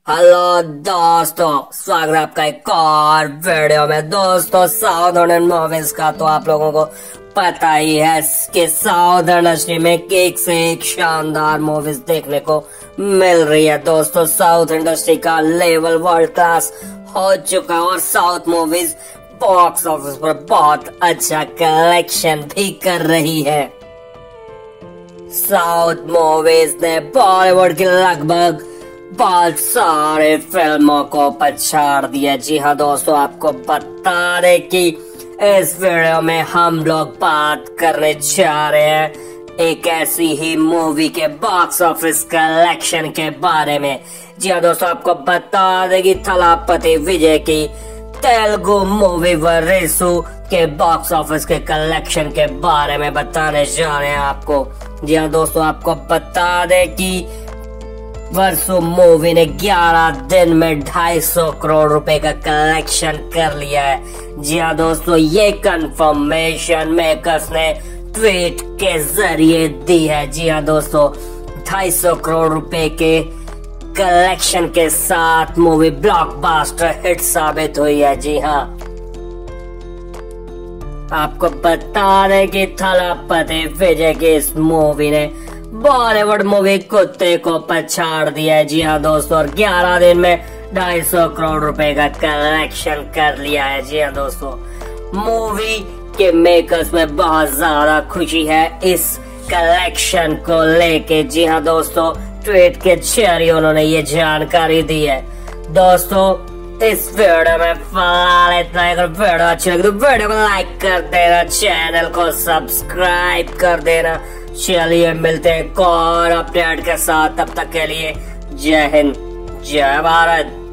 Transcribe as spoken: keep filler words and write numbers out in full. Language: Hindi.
हेलो दोस्तों, स्वागत है आपका एक और वीडियो में। दोस्तों, साउथ इंडियन मूवीज का तो आप लोगों को पता ही है कि साउथ इंडस्ट्री में एक से एक शानदार मूवीज देखने को मिल रही है। दोस्तों, साउथ इंडस्ट्री का लेवल वर्ल्ड क्लास हो चुका है और साउथ मूवीज बॉक्स ऑफिस पर बहुत अच्छा कलेक्शन भी कर रही है। साउथ मूवीज ने बॉलीवुड की लगभग बहुत सारे फिल्मों को पछाड़ दिया। जी हाँ दोस्तों, आपको बता दें कि इस वीडियो में हम लोग बात करने जा रहे हैं एक ऐसी ही मूवी के बॉक्स ऑफिस कलेक्शन के बारे में। जी हाँ दोस्तों, आपको बता दें कि थलापति विजय की तेलुगु मूवी वरिसु के बॉक्स ऑफिस के कलेक्शन के बारे में बताने जा रहे हैं आपको। जी हाँ दोस्तों, आपको बता दें कि वरिसु मूवी ने ग्यारह दिन में ढाई सौ करोड़ रुपए का कलेक्शन कर लिया है। जी हाँ दोस्तों, ये कंफर्मेशन मेकर्स ने ट्वीट के जरिए दी है। जी हाँ दोस्तों, ढाई सौ करोड़ रुपए के कलेक्शन के साथ मूवी ब्लॉकबस्टर हिट साबित हुई है। जी हाँ, आपको बता दें कि थलापति विजय की इस मूवी ने बॉलीवुड मूवी कुत्ते को पछाड़ दिया है। जी हाँ दोस्तों, और ग्यारह दिन में ढाई सौ करोड़ रुपए का कलेक्शन कर लिया है। जी हाँ दोस्तों, मूवी के मेकर्स में बहुत ज्यादा खुशी है इस कलेक्शन को लेके। जी हाँ दोस्तों, ट्वीट के जरिए उन्होंने ये जानकारी दी है। दोस्तों, इस वीडियो में फिलहाल इतना ही। अगर वीडियो अच्छी लगी तो वीडियो को लाइक कर देना, चैनल को सब्सक्राइब कर देना। चलिए मिलते हैं एक और अपडेट के साथ, तब तक के लिए जय हिंद, जय भारत।